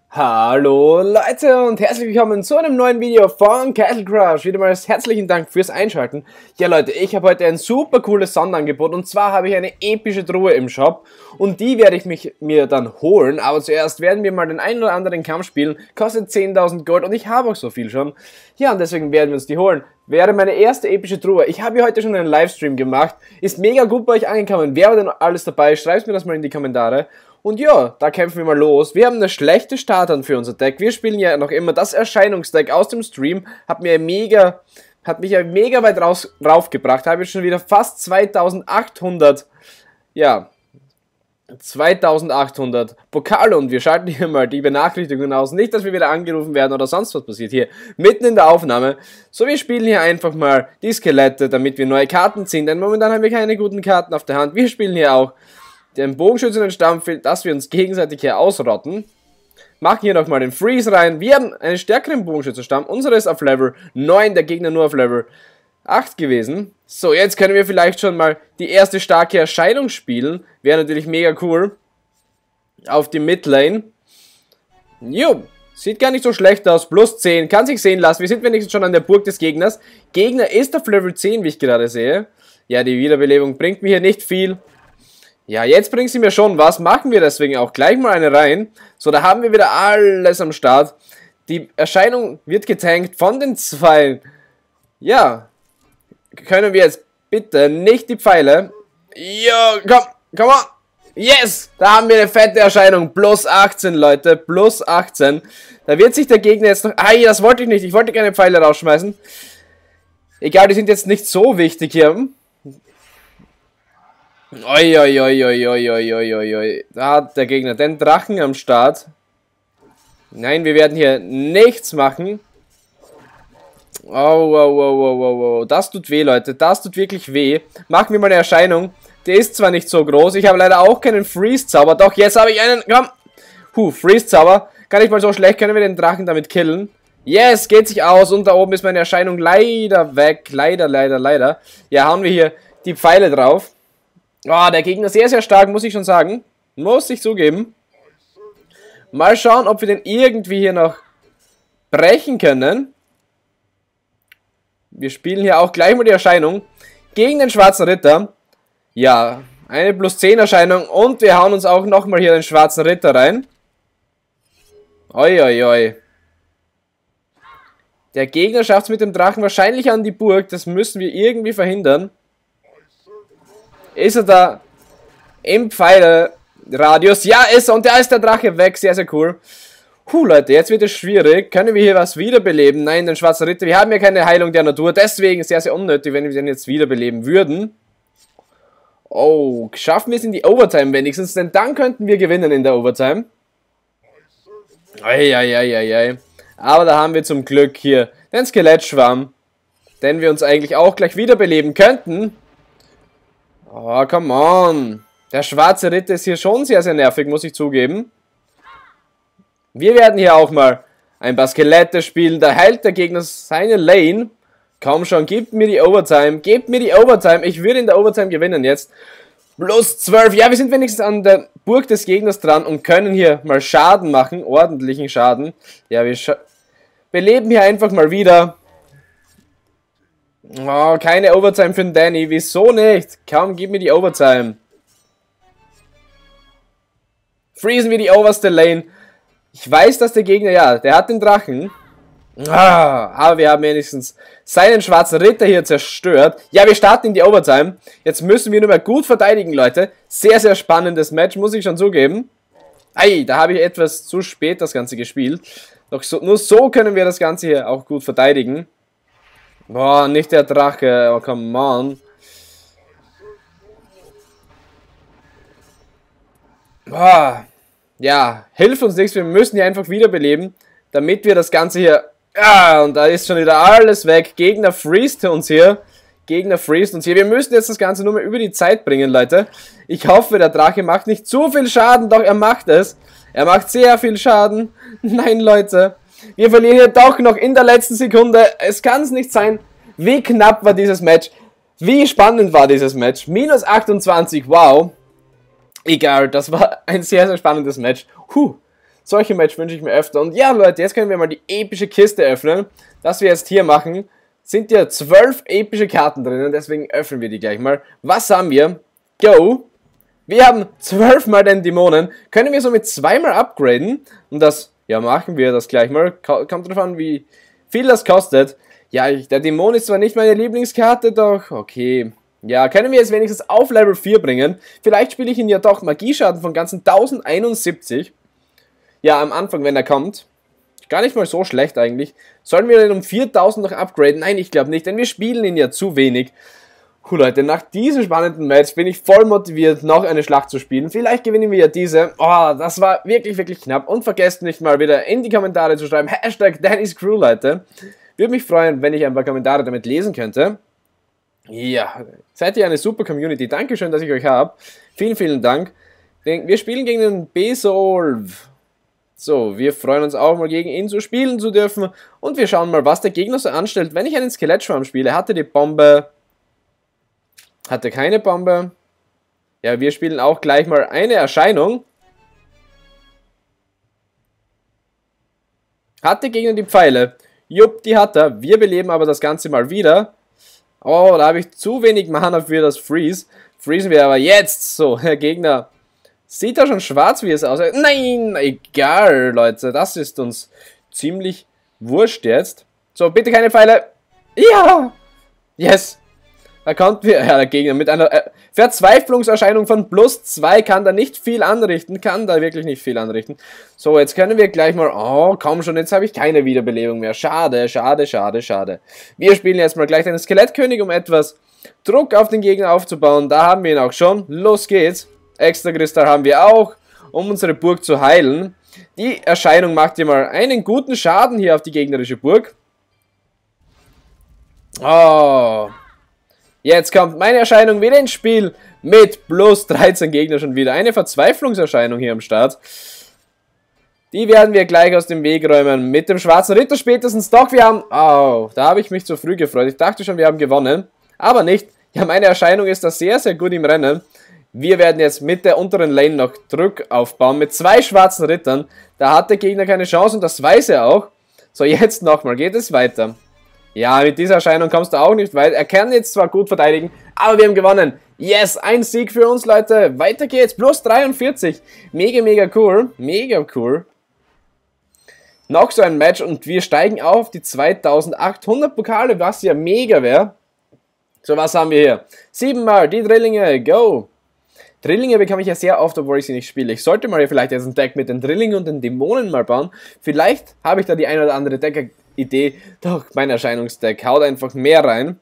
Hallo Leute und herzlich willkommen zu einem neuen Video von Castle Crush. Wieder mal herzlichen Dank fürs Einschalten. Ja Leute, ich habe heute ein super cooles Sonderangebot und zwar habe ich eine epische Truhe im Shop und die werde ich mir dann holen. Aber zuerst werden wir mal den einen oder anderen Kampf spielen. Kostet 10.000 Gold und ich habe auch so viel schon. Ja, und deswegen werden wir uns die holen. Wäre meine erste epische Truhe. Ich habe hier heute schon einen Livestream gemacht. Ist mega gut bei euch angekommen. Wer war denn alles dabei? Schreibt mir das mal in die Kommentare. Und ja, da kämpfen wir mal los. Wir haben eine schlechte Starthand für unser Deck. Wir spielen ja noch immer das Erscheinungsdeck aus dem Stream. Hat mich ja mega weit raufgebracht. Habe ich schon wieder fast 2800, ja, 2800 Pokale und wir schalten hier mal die Benachrichtigungen aus. Nicht, dass wir wieder angerufen werden oder sonst was passiert hier. Mitten in der Aufnahme. So, wir spielen hier einfach mal die Skelette, damit wir neue Karten ziehen. Denn momentan haben wir keine guten Karten auf der Hand. Wir spielen hier auch den Bogenschützen und Stammfeld, dass wir uns gegenseitig hier ausrotten. Machen hier nochmal den Freeze rein. Wir haben einen stärkeren Bogenschützenstamm. Unsere ist auf Level 9, der Gegner nur auf Level 8 gewesen. So, jetzt können wir vielleicht schon mal die erste starke Erscheinung spielen. Wäre natürlich mega cool. Auf die Midlane. Jo, sieht gar nicht so schlecht aus. Plus 10, kann sich sehen lassen. Wir sind wenigstens schon an der Burg des Gegners. Gegner ist auf Level 10, wie ich gerade sehe. Ja, die Wiederbelebung bringt mir hier nicht viel. Ja, jetzt bringt sie mir schon was, machen wir deswegen auch gleich mal eine rein. So, da haben wir wieder alles am Start. Die Erscheinung wird getankt von den zwei. Ja, können wir jetzt bitte nicht die Pfeile. Ja, komm on. Yes, da haben wir eine fette Erscheinung. Plus 18, Leute, plus 18. Da wird sich der Gegner jetzt noch... Ei, das wollte ich nicht, ich wollte keine Pfeile rausschmeißen. Egal, die sind jetzt nicht so wichtig hier. Oi. Da hat der Gegner den Drachen am Start. Nein, wir werden hier nichts machen. Oh. Das tut weh, Leute. Das tut wirklich weh. Machen wir mal eine Erscheinung. Der ist zwar nicht so groß. Ich habe leider auch keinen Freeze-Zauber. Doch, jetzt habe ich einen. Komm. Freeze-Zauber. Gar nicht mal so schlecht. Können wir den Drachen damit killen? Yes, geht sich aus. Und da oben ist meine Erscheinung leider weg. Leider. Ja, hauen wir hier die Pfeile drauf. Oh, der Gegner sehr, sehr stark, muss ich schon sagen. Muss ich zugeben. Mal schauen, ob wir den irgendwie hier noch brechen können. Wir spielen hier auch gleich mal die Erscheinung gegen den schwarzen Ritter. Ja, eine plus 10 Erscheinung und wir hauen uns auch nochmal hier den schwarzen Ritter rein. Oi. Der Gegner schafft es mit dem Drachen wahrscheinlich an die Burg. Das müssen wir irgendwie verhindern. Ist er da im Pfeilradius? Ja, ist er. Und da ist der Drache weg. Sehr, sehr cool. Leute, jetzt wird es schwierig. Können wir hier was wiederbeleben? Nein, den schwarzen Ritter. Wir haben ja keine Heilung der Natur. Deswegen sehr, sehr unnötig, wenn wir den jetzt wiederbeleben würden. Oh, schaffen wir es in die Overtime wenigstens? Denn dann könnten wir gewinnen in der Overtime. Ei. Aber da haben wir zum Glück hier den Skelettschwamm. Den wir uns eigentlich auch gleich wiederbeleben könnten. Oh, come on. Der schwarze Ritter ist hier schon sehr, sehr nervig, muss ich zugeben. Wir werden hier auch mal ein paar Skelette spielen. Da heilt der Gegner seine Lane. Komm schon, gebt mir die Overtime. Gebt mir die Overtime. Ich würde in der Overtime gewinnen jetzt. Plus 12. Ja, wir sind wenigstens an der Burg des Gegners dran und können hier mal Schaden machen. Ordentlichen Schaden. Ja, wir beleben hier einfach mal wieder. Oh, keine Overtime für den Danny. Wieso nicht? Komm, gib mir die Overtime. Freezen wir die oberste Lane. Ich weiß, dass der Gegner, ja, der hat den Drachen. Aber wir haben wenigstens seinen schwarzen Ritter hier zerstört. Ja, wir starten in die Overtime. Jetzt müssen wir nur mal gut verteidigen, Leute. Sehr, sehr spannendes Match, muss ich schon zugeben. Ei, da habe ich etwas zu spät das Ganze gespielt. Doch so, nur so können wir das Ganze hier auch gut verteidigen. Boah, nicht der Drache. Oh, come on. Boah. Ja, hilft uns nichts. Wir müssen hier einfach wiederbeleben, damit wir das Ganze hier... Ja, und da ist schon wieder alles weg. Gegner freest uns hier. Wir müssen jetzt das Ganze nur mal über die Zeit bringen, Leute. Ich hoffe, der Drache macht nicht zu viel Schaden. Doch, er macht es. Er macht sehr viel Schaden. Nein, Leute. Wir verlieren hier doch noch in der letzten Sekunde. Es kann es nicht sein. Wie knapp war dieses Match? Wie spannend war dieses Match? Minus 28, wow. Egal, das war ein sehr, sehr spannendes Match. Solche Match wünsche ich mir öfter. Und ja, Leute, jetzt können wir mal die epische Kiste öffnen. Das wir jetzt hier machen, sind ja 12 epische Karten drinnen, deswegen öffnen wir die gleich mal. Was haben wir? Go! Wir haben 12 mal den Dämonen. Können wir somit zweimal upgraden? Und das, ja, machen wir das gleich mal. Kommt drauf an, wie viel das kostet. Ja, der Dämon ist zwar nicht meine Lieblingskarte, doch okay. Ja, können wir es wenigstens auf Level 4 bringen? Vielleicht spiele ich ihn ja doch Magieschaden von ganzen 1071. Ja, am Anfang, wenn er kommt. Gar nicht mal so schlecht eigentlich. Sollen wir den um 4000 noch upgraden? Nein, ich glaube nicht, denn wir spielen ihn ja zu wenig. Leute, nach diesem spannenden Match bin ich voll motiviert, noch eine Schlacht zu spielen. Vielleicht gewinnen wir ja diese. Oh, das war wirklich, wirklich knapp. Und vergesst nicht mal wieder in die Kommentare zu schreiben, Hashtag Danny's Crew, Leute. Würde mich freuen, wenn ich ein paar Kommentare damit lesen könnte. Ja, seid ihr eine super Community. Dankeschön, dass ich euch habe. Vielen, vielen Dank. Wir spielen gegen den Besolve. So, wir freuen uns auch mal gegen ihn zu spielen zu dürfen. Und wir schauen mal, was der Gegner so anstellt. Wenn ich einen Skelettschwarm spiele, hatte die Bombe... Hatte keine Bombe. Ja, wir spielen auch gleich mal eine Erscheinung. Hatte Gegner die Pfeile. Jupp, die hat er. Wir beleben aber das Ganze mal wieder. Oh, da habe ich zu wenig Mana für das Freeze. Freezen wir aber jetzt. So, der Gegner sieht da schon schwarz, wie es aussieht. Nein, egal, Leute. Das ist uns ziemlich wurscht jetzt. So, bitte keine Pfeile. Ja! Yes! Da kommt wir, ja, der Gegner mit einer Verzweiflungserscheinung von +2 kann da nicht viel anrichten. Kann da wirklich nicht viel anrichten. So, jetzt können wir gleich mal... Oh, komm schon, jetzt habe ich keine Wiederbelebung mehr. Schade, schade, schade, schade. Wir spielen jetzt mal gleich den Skelettkönig, um etwas Druck auf den Gegner aufzubauen. Da haben wir ihn auch schon. Los geht's. Extra Kristall haben wir auch, um unsere Burg zu heilen. Die Erscheinung macht hier mal einen guten Schaden hier auf die gegnerische Burg. Oh... Jetzt kommt meine Erscheinung wieder ins Spiel mit +13 Gegner schon wieder. Eine Verzweiflungserscheinung hier am Start. Die werden wir gleich aus dem Weg räumen. Mit dem schwarzen Ritter spätestens. Doch, wir haben... Oh, da habe ich mich zu früh gefreut. Ich dachte schon, wir haben gewonnen. Aber nicht. Ja, meine Erscheinung ist da sehr, sehr gut im Rennen. Wir werden jetzt mit der unteren Lane noch Druck aufbauen. Mit 2 schwarzen Rittern. Da hat der Gegner keine Chance und das weiß er auch. So, jetzt nochmal. Geht es weiter. Ja, mit dieser Erscheinung kommst du auch nicht weit. Er kann jetzt zwar gut verteidigen, aber wir haben gewonnen. Yes, ein Sieg für uns, Leute. Weiter geht's. +43. Mega, mega cool. Mega cool. Noch so ein Match und wir steigen auf die 2800 Pokale, was ja mega wäre. So, was haben wir hier? 7 Mal die Drillinge. Go. Drillinge bekomme ich ja sehr oft, obwohl ich sie nicht spiele. Ich sollte mal vielleicht jetzt ein Deck mit den Drillingen und den Dämonen mal bauen. Vielleicht habe ich da die ein oder andere Deck-Idee. Doch, mein Erscheinungsdeck haut einfach mehr rein.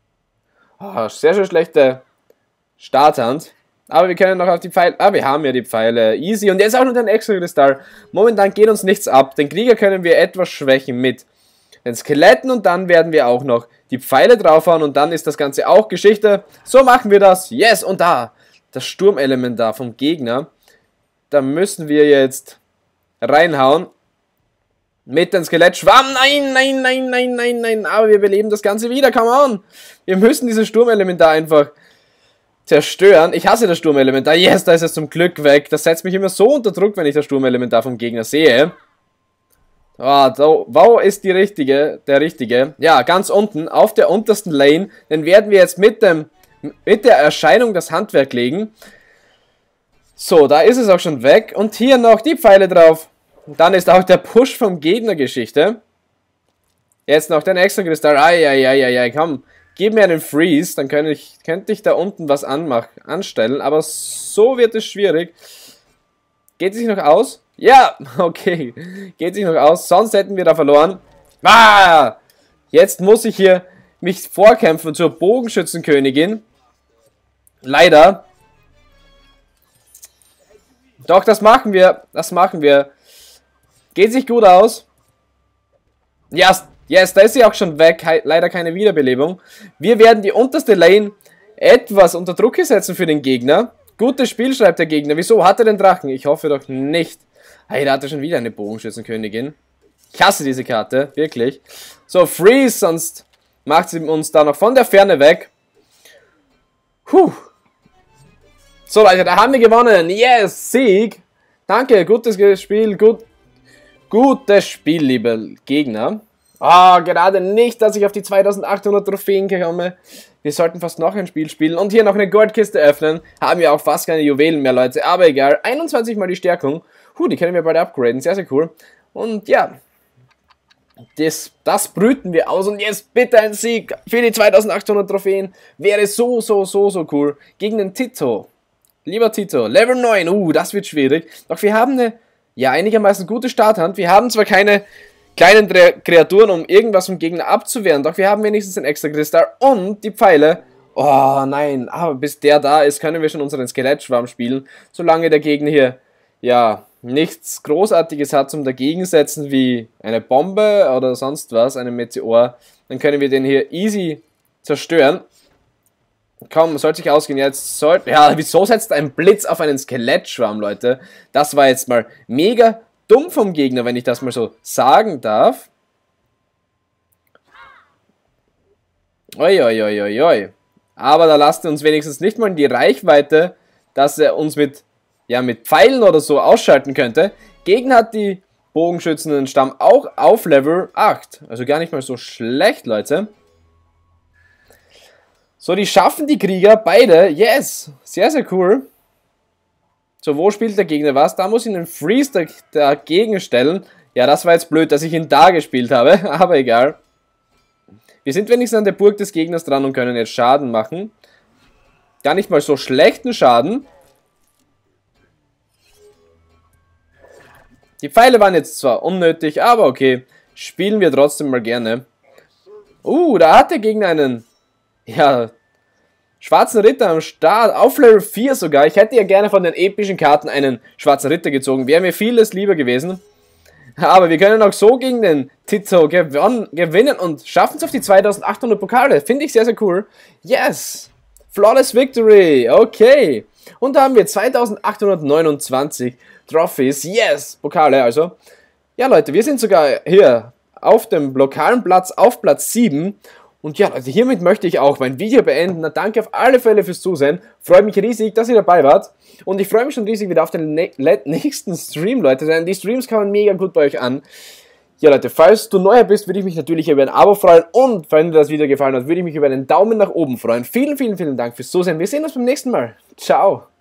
Oh, sehr schön schlechte Starthand. Aber wir können noch auf die Pfeile... Ah, wir haben ja die Pfeile. Easy. Und jetzt auch noch den Extra-Kristall. Momentan geht uns nichts ab. Den Krieger können wir etwas schwächen mit den Skeletten. Und dann werden wir auch noch die Pfeile draufhauen. Und dann ist das Ganze auch Geschichte. So machen wir das. Yes, und da... Das Sturmelement da vom Gegner. Da müssen wir jetzt reinhauen. Mit dem Skelettschwamm. Nein, nein, nein, nein, nein, nein. Aber wir beleben das Ganze wieder. Come on. Wir müssen dieses Sturmelement da einfach zerstören. Ich hasse das Sturmelement da. Yes, da ist es zum Glück weg. Das setzt mich immer so unter Druck, wenn ich das Sturmelement da vom Gegner sehe. Ah, wo ist der richtige? Ja, ganz unten, auf der untersten Lane. Den werden wir jetzt mit der Erscheinung das Handwerk legen. So, da ist es auch schon weg. Und hier noch die Pfeile drauf. Und dann ist auch der Push vom Gegner Geschichte. Jetzt noch den Extra-Kristall. Ai, komm. Gib mir einen Freeze. Dann könnte ich da unten was anstellen. Aber so wird es schwierig. Geht es sich noch aus? Ja, okay. Geht sich noch aus. Sonst hätten wir da verloren. Ah! Jetzt muss ich hier mich vorkämpfen zur Bogenschützenkönigin. Leider. Doch, das machen wir. Das machen wir. Geht sich gut aus. Yes, da ist sie auch schon weg. Leider keine Wiederbelebung. Wir werden die unterste Lane etwas unter Druck setzen für den Gegner. Gutes Spiel, schreibt der Gegner. Wieso? Hat er den Drachen? Ich hoffe doch nicht. Hey, da hat er schon wieder eine Bogenschützenkönigin. Ich hasse diese Karte. Wirklich. So, Freeze, sonst macht sie uns da noch von der Ferne weg. Puh. So, Leute, da haben wir gewonnen. Yes, Sieg. Danke, gutes Spiel, gut. Gutes Spiel, liebe Gegner. Ah, gerade nicht, dass ich auf die 2800 Trophäen komme. Wir sollten fast noch ein Spiel spielen und hier noch eine Goldkiste öffnen. Haben wir auch fast keine Juwelen mehr, Leute. Aber egal, 21 mal die Stärkung. Die können wir bald upgraden, sehr, sehr cool. Und ja, das brüten wir aus. Und jetzt bitte ein Sieg für die 2800 Trophäen. Wäre so cool. Gegen den Tito. Lieber Tito, Level 9. Das wird schwierig. Doch wir haben eine, ja, einigermaßen gute Starthand. Wir haben zwar keine kleinen Kreaturen, um irgendwas vom Gegner abzuwehren, doch wir haben wenigstens ein extra Kristall und die Pfeile. Oh nein, aber bis der da ist, können wir schon unseren Skelettschwarm spielen. Solange der Gegner hier, ja, nichts Großartiges hat zum Dagegensetzen wie eine Bombe oder sonst was, einen Meteor, dann können wir den hier easy zerstören. Komm, sollte sich ausgehen. Jetzt sollte. Ja, wieso setzt ein Blitz auf einen Skelettschwarm, Leute? Das war jetzt mal mega dumm vom Gegner, wenn ich das mal so sagen darf. Oi. Aber da lasst er uns wenigstens nicht mal in die Reichweite, dass er uns mit Pfeilen oder so ausschalten könnte. Gegner hat die bogenschützenden Stamm auch auf Level 8. Also gar nicht mal so schlecht, Leute. So, die schaffen die Krieger beide. Yes, sehr, sehr cool. So, wo spielt der Gegner was? Da muss ich einen Freeze dagegen stellen. Ja, das war jetzt blöd, dass ich ihn da gespielt habe, aber egal. Wir sind wenigstens an der Burg des Gegners dran und können jetzt Schaden machen. Gar nicht mal so schlechten Schaden. Die Pfeile waren jetzt zwar unnötig, aber okay. Spielen wir trotzdem mal gerne. Da hat der Gegner einen, ja, schwarzen Ritter am Start, auf Level 4 sogar. Ich hätte ja gerne von den epischen Karten einen schwarzen Ritter gezogen. Wäre mir vieles lieber gewesen. Aber wir können auch so gegen den Tito gewinnen und schaffen es auf die 2800 Pokale. Finde ich sehr, sehr cool. Yes! Flawless Victory. Okay. Und da haben wir 2829 Trophies. Yes! Pokale also. Ja, Leute, wir sind sogar hier auf dem lokalen Platz, auf Platz 7. Und ja, Leute, hiermit möchte ich auch mein Video beenden. Na, danke auf alle Fälle fürs Zusehen. Freue mich riesig, dass ihr dabei wart. Und ich freue mich schon riesig wieder auf den nächsten Stream, Leute. Denn die Streams kamen mega gut bei euch an. Ja, Leute, falls du neuer bist, würde ich mich natürlich über ein Abo freuen. Und wenn dir das Video gefallen hat, würde ich mich über einen Daumen nach oben freuen. Vielen Dank fürs Zusehen. Wir sehen uns beim nächsten Mal. Ciao.